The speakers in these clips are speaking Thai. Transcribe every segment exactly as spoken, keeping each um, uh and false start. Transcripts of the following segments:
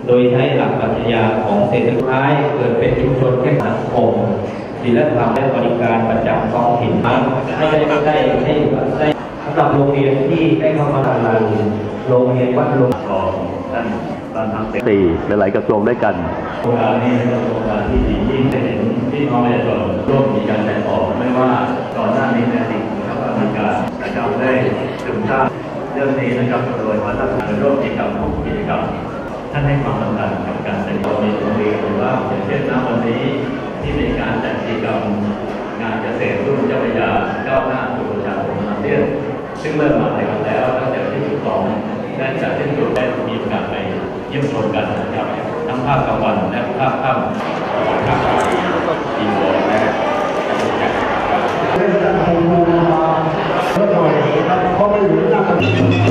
โดยใช้หลักปรัชญาของเศรษฐกิจท้ายเกิดเป็นชุมชนแข่งสังคมศิลธรรมและบริการประจำท้องถิ่นนั้นให้ได้ได้ให้ได้สำหรับโรงเรียนที่ได้เข้ามาทำงานโรงเรียนวัดหลวงของท่านท่านทั้งสี่หลายกระทรวงด้วยกันโครงการนี้เป็นโครงการที่ดียิ่งได้เห็นพี่น้องประชาชนร่วมมีการแสดงออกไม่ว่าก่อนหน้านี้ในสิ่งที่เขาทำการนะครับได้ถึงท่าเรื่องนี้นะครับโดยว่าท่านร่วมกิจกรรมของกิจกรรมท่านให้ความสำคัญกับการแสดงออกในโรงเรียนหรือว่าอย่างเช่นณวันนี้ที่มีการจัดกิจกรรมงานเกษตรรุ่นเจ้าพระยาก้าวหน้าสู่ประชาคมอาเซียนซึ่งเริ่มมาในวันแล้วตั้งแต่ที่สิบสองได้จัดที่สุดได้มีโอกาสไปเยี่ยมชมกันนะครับทั้งภาคกลางวันและภาคค่ำภาคบ่ายอินโดและเรื่องการทำงานมาเมื่อหน่อยครับเพราะไม่อยู่หน้ากัน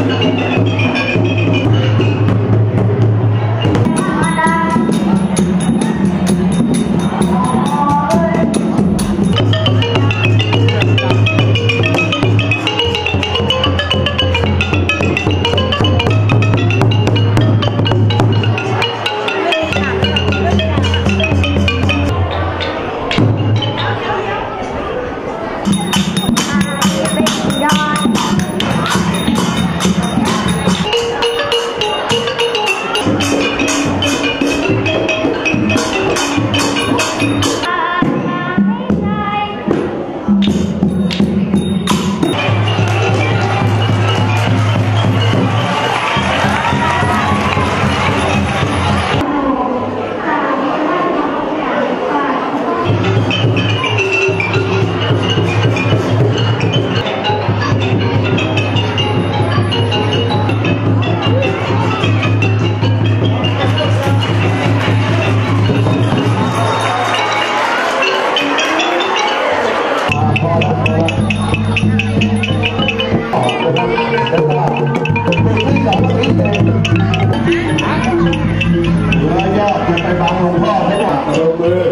ไปฟังหลวงพ่อให้หนักลงมือ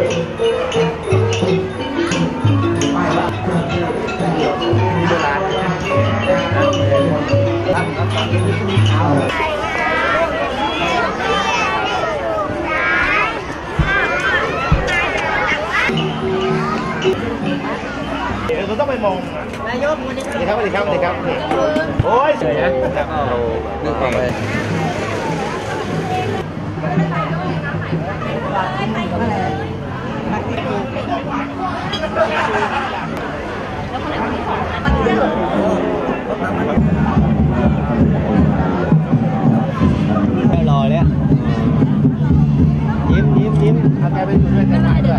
เราต้องไปมองนายกสวัสดีครับสวัสดีครับสวัสดีครับโอ้ยสวยนะเรานึกออกเลยรอเลยยิ้มยิ้มยิ้มเอาแกไปอยู่ด้วยกัน